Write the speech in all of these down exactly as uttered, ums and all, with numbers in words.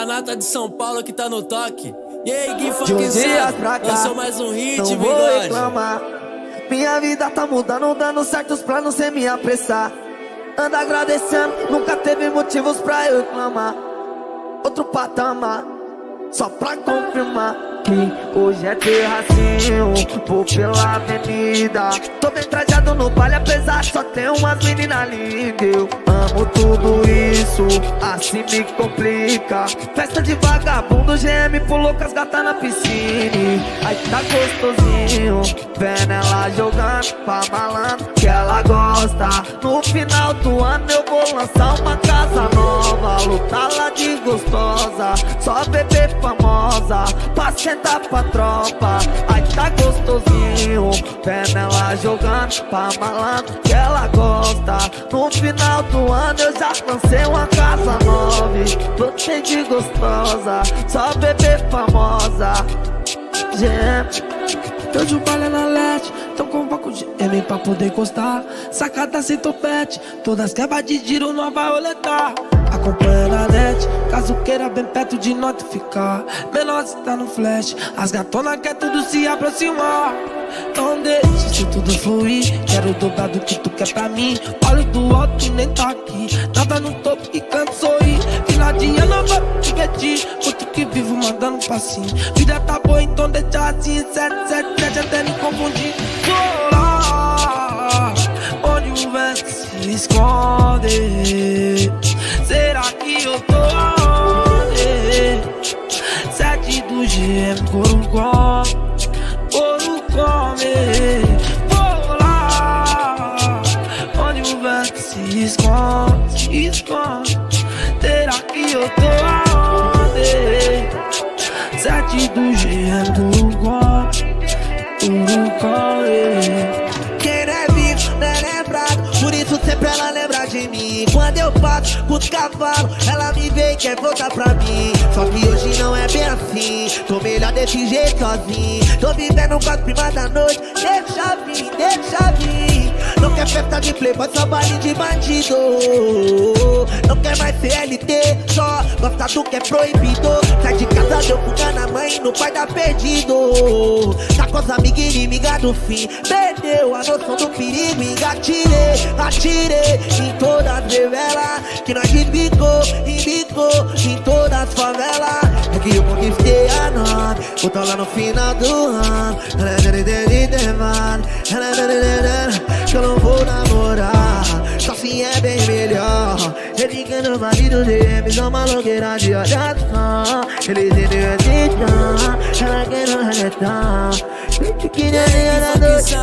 a nata de São Paulo que tá no toque. E aí, Gui De uns dias Funk pra cá, lançou mais um hit, não vou bigode. reclamar. Minha vida tá mudando, dando certos planos sem me apressar. Anda agradecendo, nunca teve motivos pra eu reclamar. Outro patamar, só pra confirmar que hoje é terracinho, vou pela avenida. Tô bem trajado no baile, apesar só tem umas meninas lindas. Eu amo tudo isso, assim me complica. Festa de vagabundo, G M pulou com as gatas na piscina. Aí tá gostosinho, vendo ela jogando pra malandro que ela gosta. No final do ano eu vou lançar uma casa nova, lutar lá de gostosa, só bebê famosa, pra sentar pra tropa. Aí tá gostosinho, vendo ela jogando pra malandro que ela gosta. No final do ano eu já lancei uma casa nova, tô cheio de gostosa, só bebê famosa. G M, hoje o baile é na L E D, tô com um pouco de M pra poder encostar. Sacada sem topete, todas quebras de giro, não vai roletar. Acompanha na net, caso queira bem perto de notificar. Menor se tá no flash, as gatonas quer tudo se aproximar. Não deixa se tudo fluir, quero o dobrado que tu quer pra mim. Olho do alto nem tá aqui, nada no topo e canto sorrir. Final de ano eu vou te pedir, outro que vivo mandando um passinho. Vida tá boa então deixa assim, sete sete sete até me confundir. Tô lá, onde o vento se esconde. Será que eu tô aonde? Sete do G M, couro come, couro come. Vou lá, onde o vento se esconde, se esconde. Será que eu tô aonde? Sete do G M, couro come, couro come. Quem não é vivo não é lembrado, por isso sempre ela lembra de mim. Quando eu passo com os cavalos, ela me vê e quer voltar pra mim. Só que hoje não é bem assim, tô melhor desse jeito sozinho. Tô vivendo com as primas da noite, deixa vir, deixa vir. Não quer festa de playboy, só baile de bandido. Não quer mais C L T, só gosta do que é proibido. Sai de casa, deu fuga na mãe, no pai dá perdido. Tá com as amigas inimigas do fim, perdeu a noção do perigo. Engatirei, atirei em todas as revelas que nós embicou, embicou em todas as favelas. É que eu conquistei a nove, vou tá lá no final do ano. Que eu não vou namorar, só assim é bem melhor. Ele que no marido dele, só uma louqueira de olhar só. Ele se deu assim, ela que não renetar. Que nem a noite,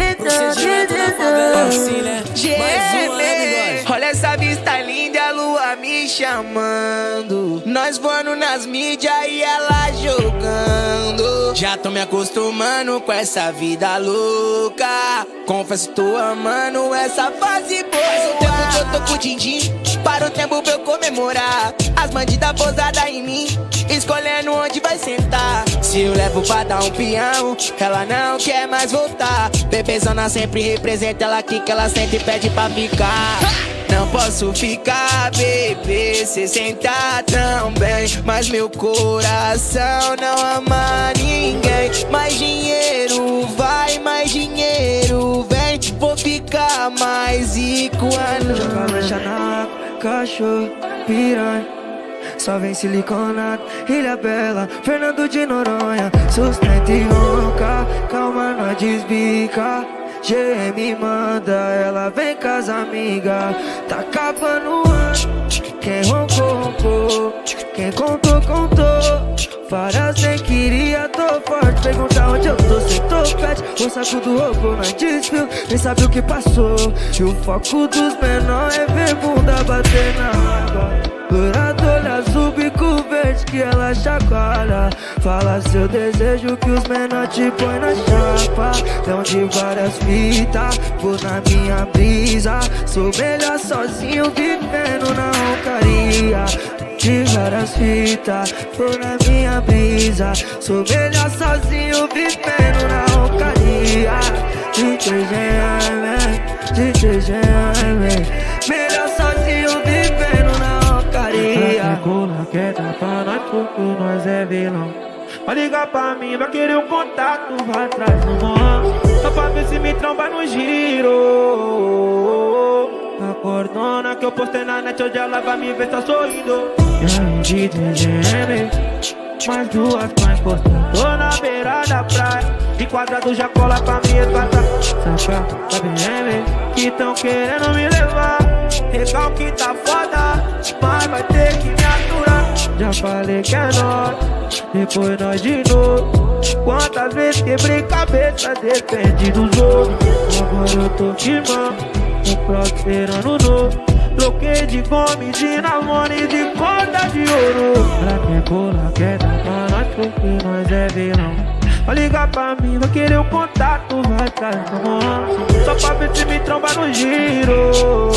G M, olha essa vista linda, a lua me chamando. Nós voando nas mídias e ela jogando. Já tô me acostumando com essa vida louca. Confesso, tô amando essa fase boa. Faz um tempo que eu tô com o din-din, para o tempo pra eu comemorar. As bandidas pousadas em mim, escolhendo onde vai sentar. Se eu levo pra dar um peão, ela não quer mais voltar. Bebezona sempre representa, ela quica, ela sente e pede pra ficar. Não posso ficar, bebê, cê senta tão bem, mas meu coração não ama ninguém. Mais dinheiro vai, mais dinheiro vem, vou ficar mais rico ano. Joga lancha na água, cachorro, piranha, só vem siliconado, Ilha Bela, Fernando de Noronha. Sustenta e ronca, calma, não desbica. G M manda, ela vem com as amigas. Tá acabando o ano, quem roncou, roncou. Quem contou, contou. Várias nem queria, tô forte. Pergunta onde eu tô, cê topete. O saco do roubo não desfio, nem sabe o que passou. E o foco dos menores é ver bunda bater na água. Dourado, olho azul, bico verde que ela chacoalha. Fala seu desejo que os menores te põe na chapa. Dão de várias fitas, vou na minha brisa. Sou melhor sozinho, vivendo na roncaria. De várias fitas, vou na minha brisa. Sou melhor sozinho, vivendo na roncaria. D J G M, D J G M. Melhor sozinho, vivendo na roncaria. Cola quer dar pra nós nós porque nós é vilão. Vai ligar pra mim, vai querer um contato, vai atrás no morro, só pra ver se me tromba no giro. A cordona que eu postei na net, hoje ela vai me ver só sorrindo. E aí, D J G M, mais duas pra encostar. Tô na beira da praia, de quadrado já cola pra me espantar. Saca da B M, que tão querendo me levar. Recalque tá foda, mas vai ter que me aturar. Já falei que é nós, depois nós de novo. Quantas vezes quebrei cabeça, depende dos outros. Agora eu tô firmando, tô prosperando novo. Troquei de gome, de namoro e de corda de ouro. Pra que cola, quer dar pra nós porque nós é vilão. Vai ligar pra mim, vai querer o contato, vai atrás no morro, só pra ver se me tromba no giro.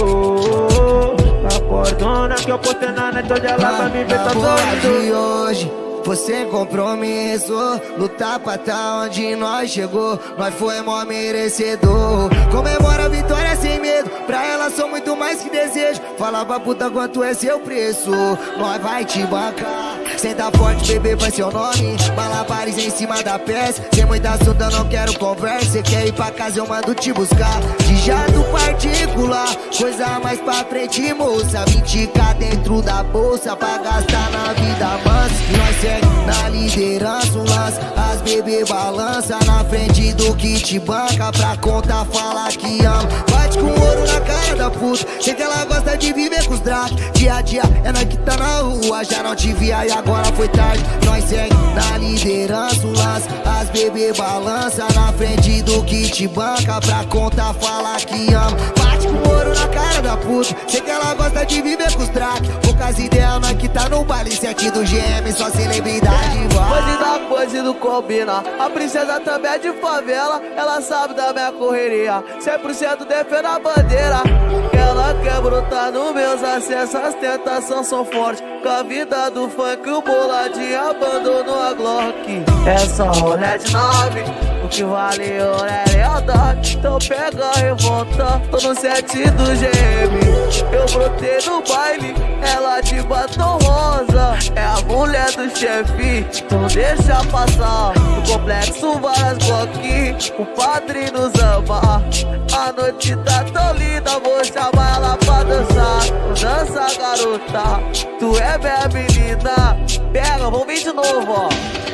A cordona que eu postei na net, hoje ela vai me ver tá sorrindo. Hoje você compromisso, lutar pra tá onde nós chegou. Nós foi mó merecedor. Comemora a vitória sem medo, pra ela sou muito mais que desejo. Fala pra puta quanto é seu preço, nós vai te bancar. Senta forte, bebê, faz seu nome. Malabares em cima da peça, sem muita assunto eu não quero conversa. Cê quer ir pra casa, eu mando te buscar. De jato particular, coisa mais pra frente, moça. vinte k dentro da bolsa pra gastar na vida mansa. Nós segue na liderança, um lance. As bebê balança na frente do que te banca. Pra conta falar que ama, bate com ouro na cara da puta. Sei que ela gosta de viver com os drag. Dia a dia é nós que tá na rua. Já não te via e agora foi tarde. Nós segue na liderança, um lance. As bebê balança na frente do que te banca. Pra conta falar que ama, bate com ouro na cara da puta. Sei que ela gosta de viver com os drag. Poucas ideias, nós que tá no baile sete do G M, só celebridade vai. Pode dar coisa e não combina. A princesa também é de favela, ela sabe da minha correria. Cem por cento defende a bandeira. Ela quer brotar nos meus acessos, as tentações são fortes. Com a vida do funk, o boladinho abandonou a Glock. É só rolê de nove, o que vale é lealdade. Então pega a revolta, tô no set do G M. Eu brotei no baile, ela de batom rosa. É a mulher do chefe, então deixa passar. No complexo várias Glock, o padre nos ama. A noite tá tão linda, vou chamar ela pra dançar. Dança, garota, tu é minha menina. Pega, vamos vir de novo, ó.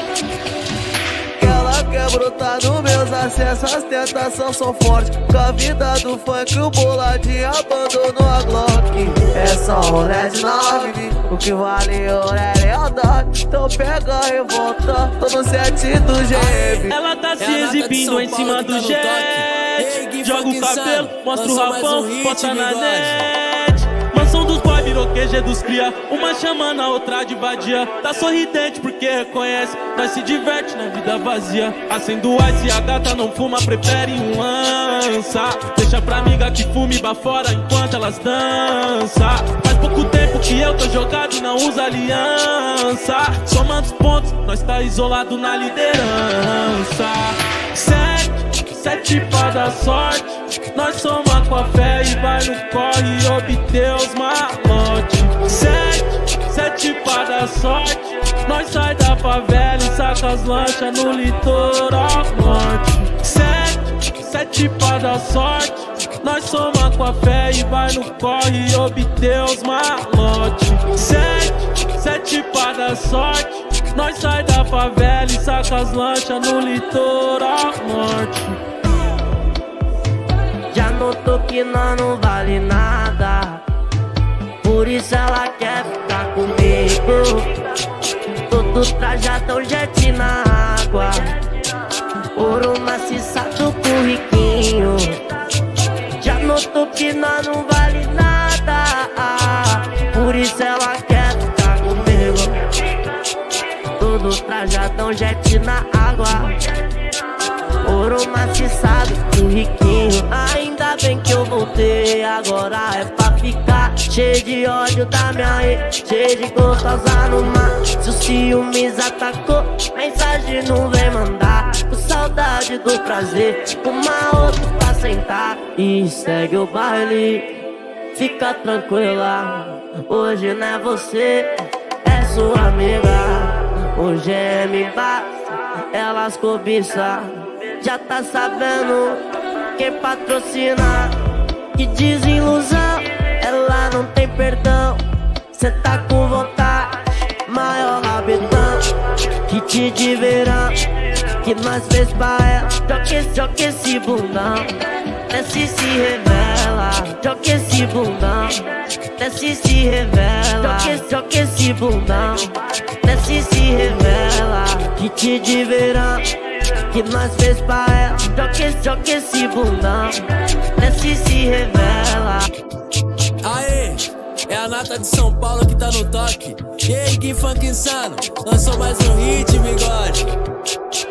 Ela quer brotar nos meus acessos, as tentações são fortes. Com a vida do funk, o boladinho abandonou a Glock. É só rolê de nove, o que vale é lealdade. Então pega a revolta, tô no set do G M. Ela tá se exibindo em cima do jet. Joga o cabelo, mostra o rapão, bota na net. Mansão dos boy, virou Q G dos cria. Uma chamando a outra de vadia. Tá sorridente porque reconhece, nós se diverte na vida vazia. Acendo o ice e a gata não fuma, prefere um ança. Deixa pra amiga que fume bafora enquanto elas dançam. Faz pouco tempo que eu tô jogado e não usa aliança. Somando os pontos, nós tá isolado na liderança. Sete, sete pra dar sorte. Nós soma com a fé e vai no corre e obter os malotes. Sete, sete pra dar sorte. Nós sai da favela e saca as lanchas no litoral norte. Sete, sete pra dar sorte. Nós soma com a fé e vai no corre e obter os malotes. Sete, sete pra dar sorte. Nós sai da favela e saca as lanchas no litoral norte. Já notou que nós não vale nada, por isso ela quer ficar comigo. Todo trajadão jet na água, ouro maciçado com riquinho. Já notou que nós não vale nada, por isso ela quer ficar comigo. Todo trajadão jet na água, ouro maciçado com riquinho. Ainda bem que eu voltei, agora é pra ficar. Cheio de ódio da minha ex, cheio de gostosa no mar. Se o ciúmes atacou, mensagem não vem mandar. Com saudade do prazer, uma outra pra sentar. E segue o baile, fica tranquila. Hoje não é você, é sua amiga. O G M bate, elas cobiçam. Já tá sabendo quem patrocina. Que desilusão, ela não tem perdão. Cê tá com vontade, maior rabetão. Que te de verão, que nós fez pra ela. Joga esse, joga esse bundão, desce e se revela. Joga esse bundão, desce e se revela. Joga esse, joga esse bundão, desce e se revela. Que te de verão, que nós fez pra ela. Joga esse, joga esse bundão, desce e se revela. Aê, é a nata de São Paulo que tá no toque. E aí, que funk insano, lançou mais um hit, bigode.